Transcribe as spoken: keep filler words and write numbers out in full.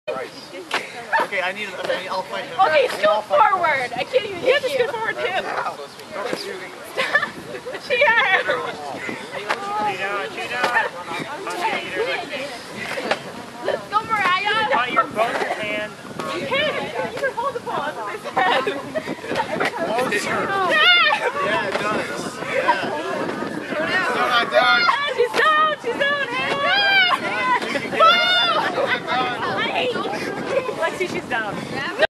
Okay, I need. I mean, I'll fight him. Okay, scoot forward. I can't even. You have to scoot forward too. Cheer! Let's go, Mariah. Got your both your hand. You can. You can hold the ball. That's what they said. Yeah, it does. Yeah. Still not done. She's down. She's down. Woo! I hate you. Lexi, she's down.